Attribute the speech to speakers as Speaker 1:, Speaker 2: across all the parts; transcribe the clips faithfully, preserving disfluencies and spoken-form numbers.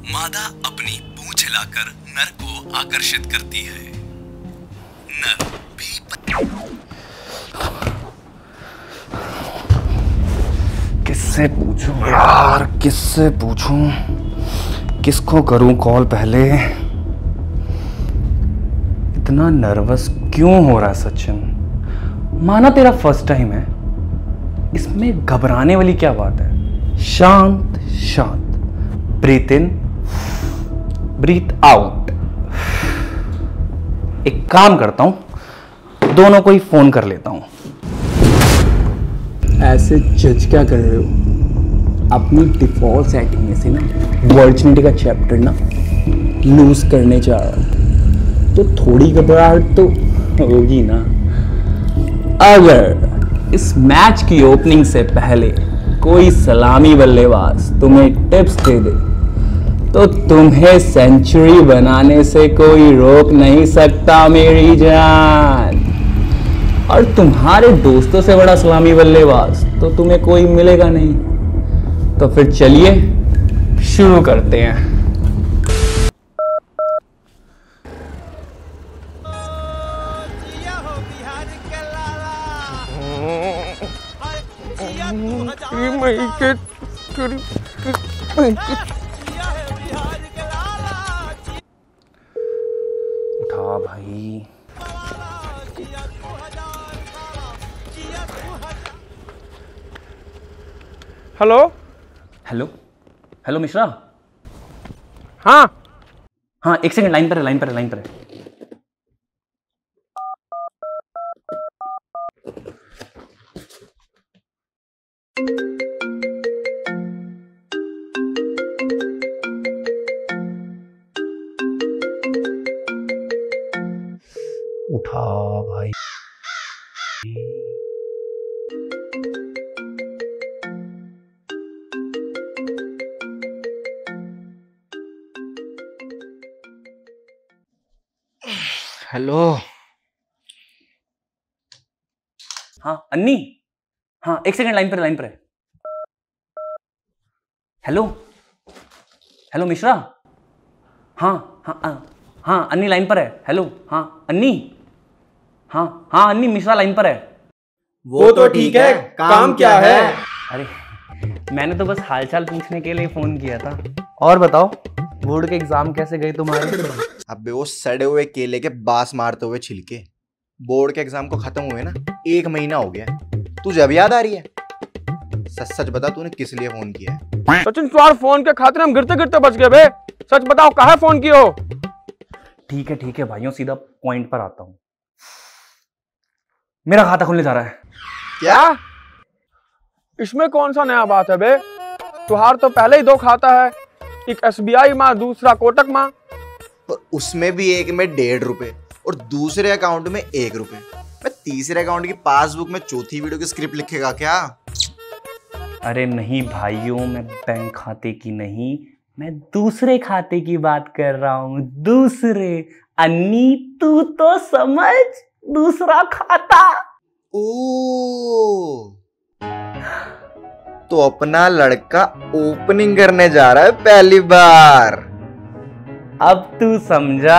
Speaker 1: मादा अपनी पूंछ हिलाकर नर को आकर्षित करती है। नर भी
Speaker 2: किससे पूछूं यार, किससे पूछूं, किसको करूं कॉल पहले। इतना नर्वस क्यों हो रहा है सचिन? माना तेरा फर्स्ट टाइम है, इसमें घबराने वाली क्या बात है। शांत शांत, ब्रीथ इन ब्रीथ आउट। एक काम करता हूं, दोनों को ही फोन कर लेता हूं।
Speaker 3: ऐसे जज क्या कर रहे हो? अपनी डिफॉल्ट सेटिंग में से ना वर्जिनिटी का चैप्टर ना लूज करने जा रहा हूं, तो थोड़ी घबराहट तो होगी ना। अगर इस मैच की ओपनिंग से पहले कोई सलामी बल्लेबाज तुम्हें टिप्स दे दे तो तुम्हें सेंचुरी बनाने से कोई रोक नहीं सकता मेरी जान। और तुम्हारे दोस्तों से बड़ा सलामी बल्लेबाज तो तुम्हें कोई मिलेगा नहीं। तो फिर चलिए शुरू करते हैं।
Speaker 2: उठा भाई।
Speaker 4: Hello
Speaker 2: hello hello Mishra.
Speaker 4: हाँ
Speaker 2: हाँ एक सेकंड, लाइन पर है लाइन पर है लाइन पर है। उठा भाई।
Speaker 5: हेलो।
Speaker 2: हाँ अन्नी, हाँ एक सेकंड, लाइन पर है लाइन पर है। Hello hello Mishra. हाँ हाँ हाँ हाँ अन्नी लाइन पर है। हेलो हाँ अन्नी, हाँ हाँ अन्नी मिश्रा लाइन पर है।
Speaker 5: वो तो ठीक है, काम क्या है?
Speaker 2: अरे मैंने तो बस हालचाल पूछने के लिए फोन किया था। और बताओ बोर्ड के एग्जाम कैसे गए तुम्हारे?
Speaker 5: अबे वो सड़े हुए केले के बास मारते हुए छिलके। बोर्ड के एग्जाम को खत्म हुए ना एक महीना हो गया, तुझे अब याद आ रही है? सच सच बता तूने किस लिए फोन किया है?
Speaker 4: सचिन, तुम्हारे फोन के खातिर हम गिरते गिरते बच गए बे। सच बताओ कहाँ फोन किए हो?
Speaker 2: ठीक है ठीक है भाइयों, सीधा पॉइंट पर आता हूं। मेरा खाता खुलने जा रहा है।
Speaker 4: क्या? इसमें कौन सा नया बात है बे? तुहार तो पहले ही दो खाता है, एक एस बी आई माँ, दूसरा कोटक माँ।
Speaker 5: और उसमें भी एक में डेढ़ रुपए और दूसरे अकाउंट में एक रुपए। मैं तीसरे अकाउंट की पासबुक में चौथी वीडियो की स्क्रिप्ट लिखेगा क्या?
Speaker 2: अरे नहीं भाइयों, मैं बैंक खाते की नहीं, मैं दूसरे खाते की बात कर रहा हूं। दूसरे अन्नी, तू तो समझ, दूसरा खाता।
Speaker 5: ओ, तो अपना लड़का ओपनिंग करने जा रहा है पहली बार।
Speaker 2: अब तू समझा।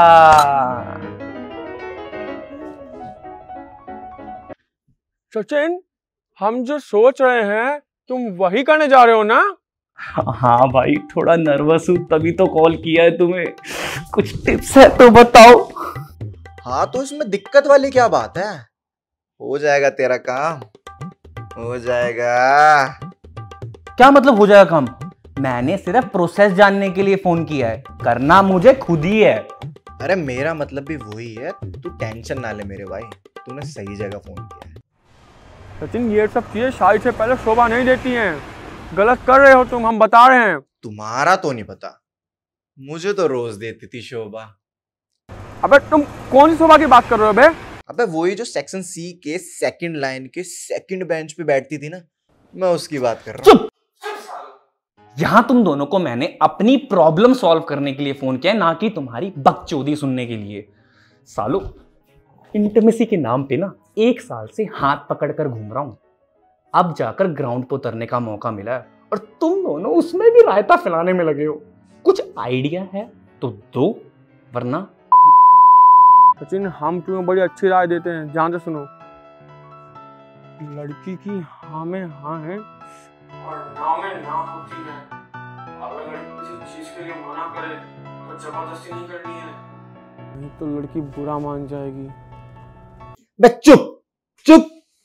Speaker 4: सचिन, हम जो सोच रहे हैं तुम वही करने जा रहे हो ना?
Speaker 2: हाँ भाई, थोड़ा नर्वस हूँ तभी तो कॉल किया है तुम्हें। कुछ टिप्स है तो बताओ।
Speaker 5: हाँ तो इसमें दिक्कत वाली क्या बात है? हो जाएगा तेरा काम, हो जाएगा।
Speaker 2: क्या मतलब हो जाएगा काम? मैंने सिर्फ प्रोसेस जानने के लिए फोन किया है, करना मुझे खुद ही है।
Speaker 5: अरे मेरा मतलब भी वही है, तू टेंशन ना ले मेरे भाई, तूने सही जगह फोन किया है।
Speaker 4: सचिन, ये सब चीजें शादी से पहले शोभा नहीं देती हैं। गलत कर रहे हो तुम, हम बता रहे हैं।
Speaker 5: तुम्हारा तो नहीं पता, मुझे तो रोज देती थी शोभा।
Speaker 4: अबे तुम कौन सी शोभा की बात कर रहे हो बे?
Speaker 5: अबे वही जो सेक्शन सी के सेकंड लाइन के सेकंड बेंच पे बैठती थी ना, मैं उसकी बात कर रहा हूँ।
Speaker 2: यहां तुम दोनों को मैंने अपनी प्रॉब्लम सॉल्व करने के लिए फोन किया, ना कि तुम्हारी बकचोदी सुनने के लिए। सालो, इंटीमेसी के नाम पे ना एक साल से हाथ पकड़कर घूम रहा हूं। अब जाकर ग्राउंड पर उतरने का मौका मिला है और तुम दोनों उसमें भी रायता फैलाने में लगे हो। कुछ आइडिया है तो दो, वरना
Speaker 4: सचिन हम तुम्हें बड़ी अच्छी राय देते हैं, ध्यान से सुनो। लड़की की हाँ में हाँ है और ना में ना होती है। अगर लड़की किसी चीज के लिए मना करे तो जबरदस्ती नहीं करनी है, नहीं तो लड़की बुरा मान जाएगी।
Speaker 5: बे चुप चुप।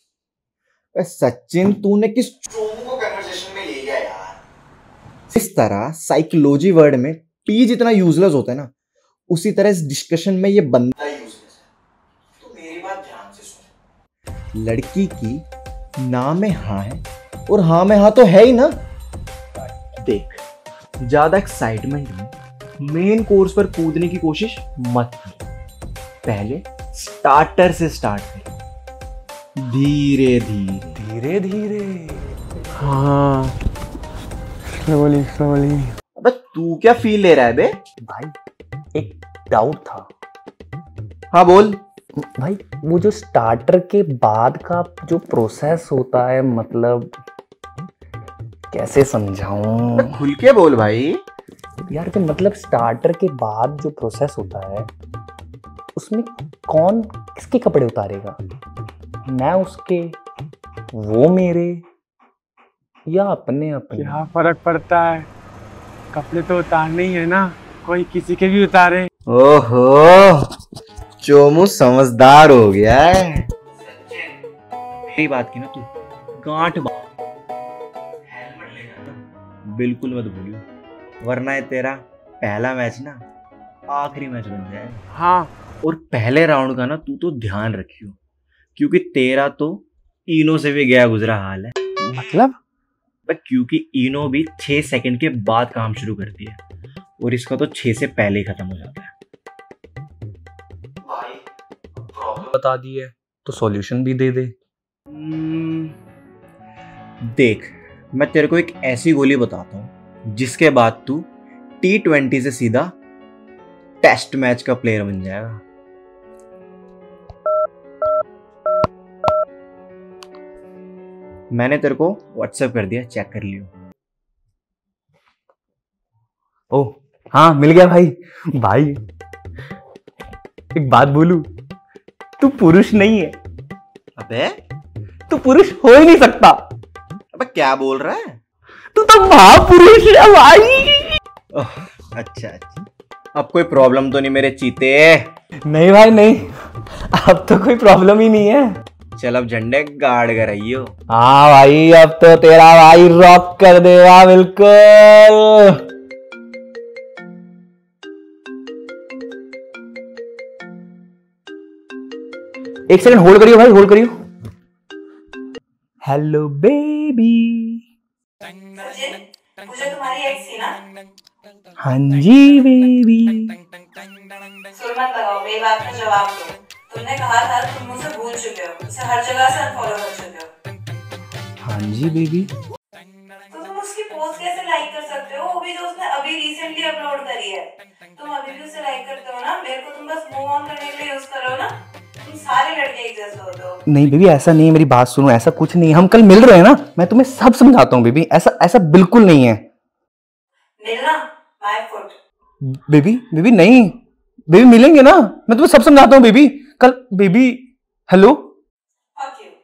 Speaker 5: सचिन तूने किस चोमू को कन्वर्सेशन में ले लिया यार। इस तरह साइकोलॉजी वर्ड में पी जितना यूजलेस होता है ना, उसी तरह इस डिस्कशन में ये बंदा यूजलेस है। तो मेरी बात ध्यान से सुन। लड़की की ना में हाँ है और हाँ में हाँ तो है ही ना। देख, ज्यादा एक्साइटमेंट में मेन कोर्स पर कूदने की कोशिश मत कर। पहले स्टार्टर से स्टार्ट कर, धीरे धीरे
Speaker 2: धीरे धीरे।
Speaker 4: हाँ स्लोली स्लोली।
Speaker 5: अबे तू क्या फील ले रहा है बे?
Speaker 2: भाई एक डाउट था।
Speaker 5: हाँ बोल।
Speaker 2: भाई वो जो स्टार्टर के बाद का जो प्रोसेस होता है, मतलब कैसे समझाऊं?
Speaker 5: खुल के बोल भाई।
Speaker 2: यार कि मतलब स्टार्टर के बाद जो प्रोसेस होता है उसमें कौन किसके कपड़े उतारेगा? मैं उसके, वो मेरे, या अपने अपने?
Speaker 4: क्या फर्क पड़ता है, कपड़े तो उतारने ही है ना, कोई किसी के भी उतारे।
Speaker 5: ओहो, चोमू समझदार हो गया है। मेरी बात की ना तू गांठ बांध, हेलमेट लेगा ना बिल्कुल मत भूलियो, वरना ये तेरा पहला मैच ना आखिरी मैच बन जाएगा।
Speaker 4: हाँ,
Speaker 5: और पहले राउंड का ना तू तो ध्यान रखियो, क्योंकि तेरा तो इनो से भी गया गुजरा हाल है।
Speaker 4: मतलब?
Speaker 5: क्योंकि इनो भी छह सेकंड के बाद काम शुरू करती है और इसका तो छह से पहले ही खत्म हो जाता है।
Speaker 2: भाई प्रॉब्लम बता दी है तो सॉल्यूशन भी दे दे।
Speaker 5: देख, मैं तेरे को एक ऐसी गोली बताता हूँ जिसके बाद तू टी ट्वेंटी से सीधा टेस्ट मैच का प्लेयर बन जाएगा। मैंने तेरे को व्हाट्सएप कर दिया, चेक कर लियो।
Speaker 2: ओह हाँ, मिल गया भाई। भाई एक बात बोलूं, तू पुरुष नहीं है।
Speaker 5: अबे
Speaker 2: तू पुरुष हो ही नहीं सकता।
Speaker 5: अबे क्या बोल रहा है?
Speaker 2: तू तो महापुरुष है भाई।
Speaker 5: ओह अच्छा अच्छा, अब कोई प्रॉब्लम तो नहीं मेरे चीते?
Speaker 2: नहीं भाई नहीं, अब तो कोई प्रॉब्लम ही नहीं है।
Speaker 5: चल अब झंडे गाड़ कर आइयो।
Speaker 2: हाँ भाई, अब तो तेरा भाई रॉक कर देगा बिल्कुल। एक सेकंड होल्ड करियो भाई, होल्ड करियो। Hello baby.
Speaker 6: मुझे तुम्हारी एक्स थी ना?
Speaker 2: हाँ जी बेबी।
Speaker 6: सुर मत लगाओ, मेरी बात का जवाब दो। तुमने कहा था तुम मुझसे भूल चुके हो, उसे हर जगह से अनफॉलो कर चुके हो।
Speaker 2: हाँ जी बेबी।
Speaker 6: तो तुम उसकी पोस्ट कैसे लाइक कर सकते हो, वो भी जो उसने अभी रिसेंटली अपलोड करी है? तुम अभी भी उसे लाइक करते हो ना? मेरे को तुम बस मूव ऑन करने के लिए यूज करो ना। तुम सारे लड़के एक जैसे होते हो।
Speaker 2: नहीं बेबी, ऐसा नहीं है, मेरी बात सुनो, ऐसा कुछ नहीं है। हम कल मिल रहे हैं ना, मैं तुम्हें सब समझाता हूँ बेबी। ऐसा ऐसा बिल्कुल नहीं है।
Speaker 6: मिलना माय फुट।
Speaker 2: बेबी बेबी नहीं, बेबी मिलेंगे ना, मैं तुम्हें सब समझाता हूँ बेबी कल। Baby hello.
Speaker 6: Fuck you.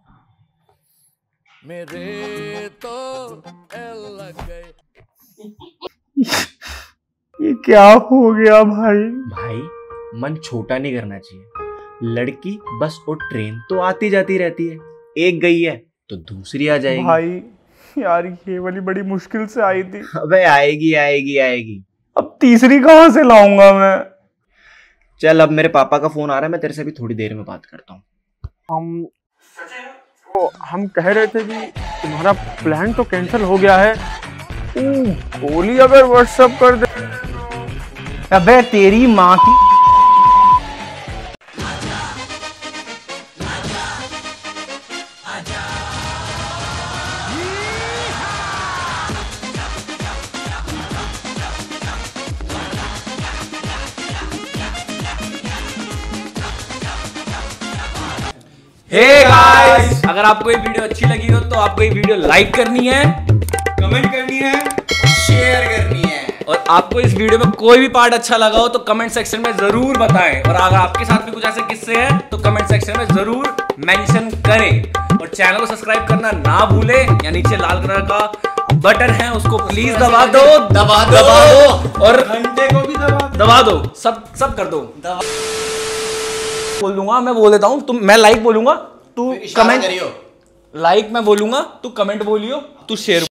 Speaker 7: मेरे तो एल लग गए।
Speaker 2: ये क्या हो गया भाई?
Speaker 5: भाई मन छोटा नहीं करना चाहिए। लड़की बस और ट्रेन तो आती जाती रहती है, एक गई है तो दूसरी आ जाएगी।
Speaker 4: भाई यार ये वाली बड़ी मुश्किल से आई थी।
Speaker 5: अबे आएगी आएगी आएगी।
Speaker 4: अब तीसरी कहाँ से लाऊंगा मैं?
Speaker 5: चल अब मेरे पापा का फोन आ रहा है, मैं तेरे से भी थोड़ी देर में बात करता हूँ।
Speaker 4: हम तो हम कह रहे थे कि तुम्हारा प्लान तो कैंसिल हो गया है। गोली अगर व्हाट्सएप कर दे।
Speaker 2: अबे तेरी माँ की।
Speaker 3: हे गाइस, अगर आपको ये वीडियो अच्छी लगी हो तो आपको ये वीडियो लाइक करनी है,
Speaker 5: कमेंट करनी है, शेयर करनी है
Speaker 3: और आपको इस वीडियो में कोई भी पार्ट अच्छा लगा हो तो कमेंट सेक्शन में जरूर बताएं, और अगर आपके साथ भी कुछ ऐसे किस्से हैं तो कमेंट सेक्शन में जरूर मेंशन करें, और चैनल को सब्सक्राइब करना ना भूलें। या नीचे लाल कलर का बटन है उसको प्लीज दबा दो,
Speaker 1: दबा दो,
Speaker 3: दबा दो, और
Speaker 4: घंटे को भी दबा
Speaker 3: दबा दो, सब सब कर दो। बोल दूंगा, मैं बोल देता हूँ, तुम मैं लाइक बोलूंगा, तू कमेंट, लाइक मैं बोलूंगा, तू कमेंट बोलियो, तू शेयर